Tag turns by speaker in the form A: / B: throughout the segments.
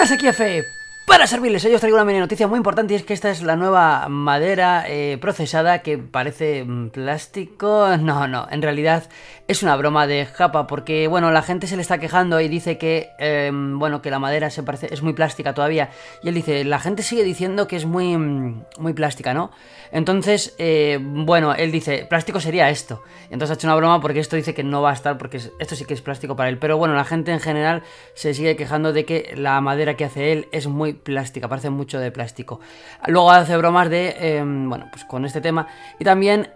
A: buenas, aquí Efe, para servirles. Hoy os traigo una mini noticia muy importante y es que esta es la nueva madera procesada que parece plástico. No, en realidad es una broma de Japa porque, bueno, la gente se le está quejando y dice que, bueno, que la madera es muy plástica todavía. Y él dice, la gente sigue diciendo que es muy plástica, ¿no? Entonces, bueno, él dice, plástico sería esto. Entonces ha hecho una broma porque esto dice que no va a estar porque esto sí que es plástico para él. Pero bueno, la gente en general se sigue quejando de que la madera que hace él es muy plástica, parece mucho de plástico. Luego hace bromas de, bueno, pues con este tema. Y también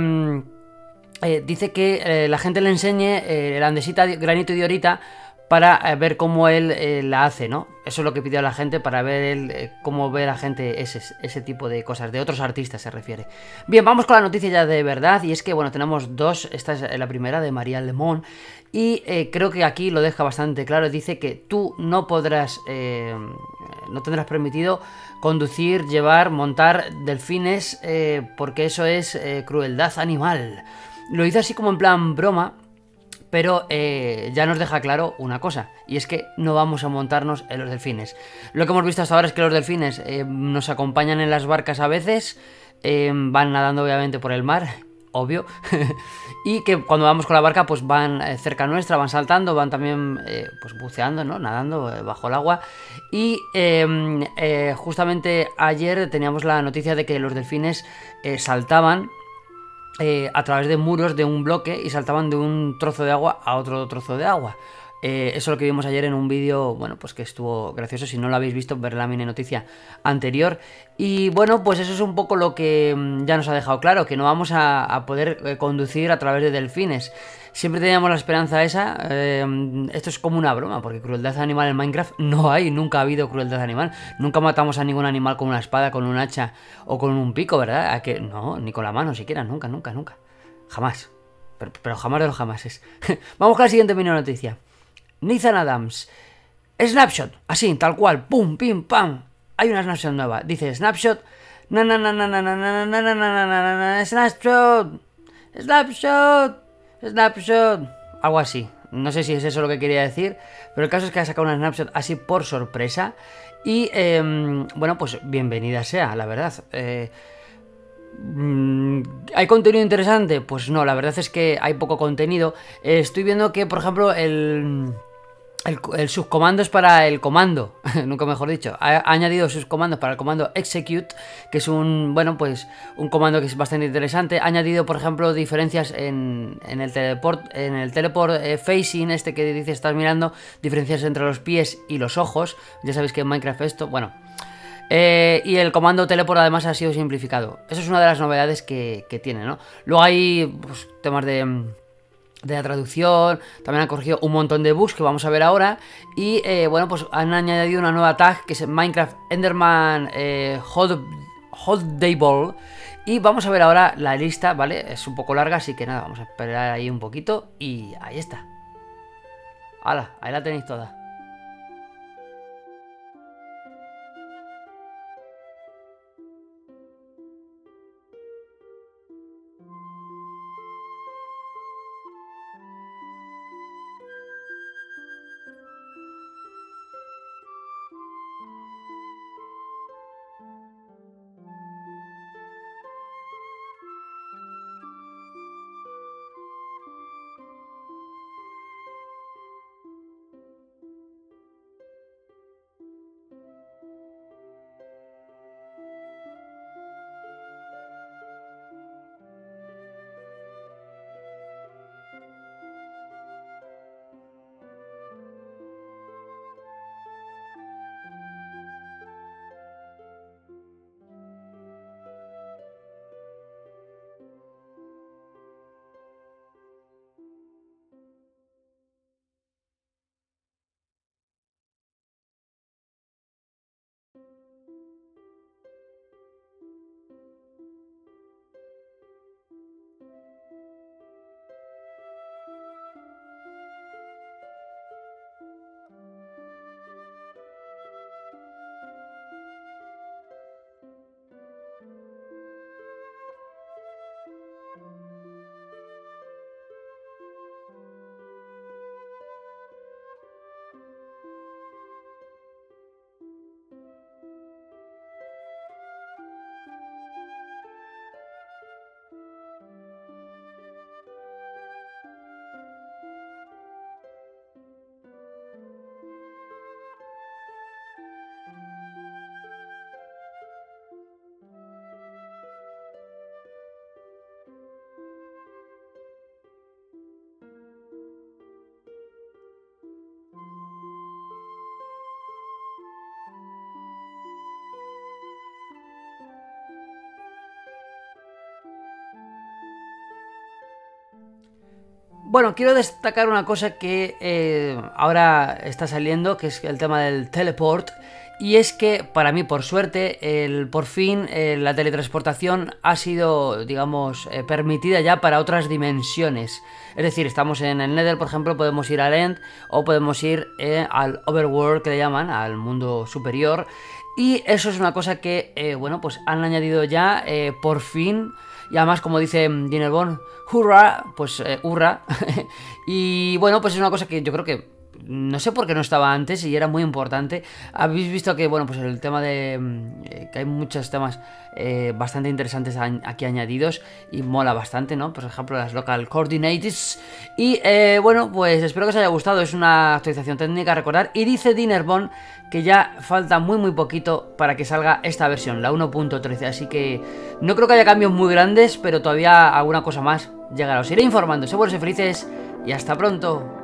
A: dice que la gente le enseñe el andesita, granito y diorita para ver cómo él la hace, ¿no? Eso es lo que pidió a la gente para ver cómo ve la gente ese tipo de cosas, de otros artistas se refiere. Bien, vamos con la noticia ya de verdad, y es que, bueno, tenemos dos, esta es la primera de María Lemón, y creo que aquí lo deja bastante claro, dice que tú no podrás, no tendrás permitido conducir, llevar, montar delfines, porque eso es crueldad animal. Lo hizo así como en plan broma, pero ya nos deja claro una cosa, y es que no vamos a montarnos en los delfines. Lo que hemos visto hasta ahora es que los delfines nos acompañan en las barcas a veces, van nadando obviamente por el mar, obvio, y que cuando vamos con la barca pues van cerca nuestra, van saltando, van también pues buceando, ¿no? Nadando bajo el agua. Y justamente ayer teníamos la noticia de que los delfines saltaban a través de muros de un bloque y saltaban de un trozo de agua a otro trozo de agua. Eso es lo que vimos ayer en un vídeo, bueno, pues que estuvo gracioso. Si no lo habéis visto, ver la mini noticia anterior. Y bueno, pues eso es un poco lo que ya nos ha dejado claro, que no vamos a poder conducir a través de delfines. Siempre teníamos la esperanza esa, esto es como una broma, porque crueldad animal en Minecraft no hay, nunca ha habido crueldad animal. Nunca matamos a ningún animal con una espada, con un hacha o con un pico, ¿verdad? ¿A que no, ni con la mano siquiera, nunca. Jamás. Pero jamás de los jamases. Vamos con la siguiente mini noticia. Nathan Adams. Snapshot. Así, tal cual. Pum, pim, pam. Hay una snapshot nueva. Dice Snapshot. Snapshot. Snapshot. Snapshot. Algo así. No sé si es eso lo que quería decir. Pero el caso es que ha sacado una snapshot así por sorpresa. Y bueno, pues bienvenida sea, la verdad. ¿Hay contenido interesante? Pues no, la verdad es que hay poco contenido. Estoy viendo que, por ejemplo, el subcomando es para el comando, nunca mejor dicho. Ha añadido sus comandos para el comando execute, que es bueno, pues un comando que es bastante interesante. Ha añadido, por ejemplo, diferencias en el teleport facing, este que dice estás mirando, diferencias entre los pies y los ojos. Ya sabéis que en Minecraft esto, bueno. Y el comando teleport además ha sido simplificado. Eso es una de las novedades que tiene, ¿no? Luego hay pues, temas de la traducción, también han corregido un montón de bugs que vamos a ver ahora. Y bueno, pues han añadido una nueva tag que es Minecraft Enderman Holdable. Y vamos a ver ahora la lista, ¿vale? Es un poco larga, así que nada, vamos a esperar ahí un poquito. Y ahí está. ¡Hala! Ahí la tenéis toda. Bueno, quiero destacar una cosa que ahora está saliendo, que es el tema del teleport. Y es que, para mí, por suerte, por fin la teletransportación ha sido, digamos, permitida ya para otras dimensiones. Es decir, estamos en el Nether, por ejemplo, podemos ir al End o podemos ir al Overworld, que le llaman, al mundo superior. Y eso es una cosa que, bueno, pues han añadido ya, por fin. Y además, como dice Dinerbon, hurra, pues hurra. Y bueno, pues es una cosa que yo creo que no sé por qué no estaba antes y era muy importante. Habéis visto que, bueno, pues el tema de que hay muchos temas bastante interesantes aquí añadidos y mola bastante, ¿no? Por ejemplo, las local coordinates. Y bueno, pues espero que os haya gustado. Es una actualización técnica a recordar. Y dice Dinerbon que ya falta muy poquito para que salga esta versión, la 1.13. Así que no creo que haya cambios muy grandes, pero todavía alguna cosa más llegará. Os iré informando. Sé buenos y felices y hasta pronto.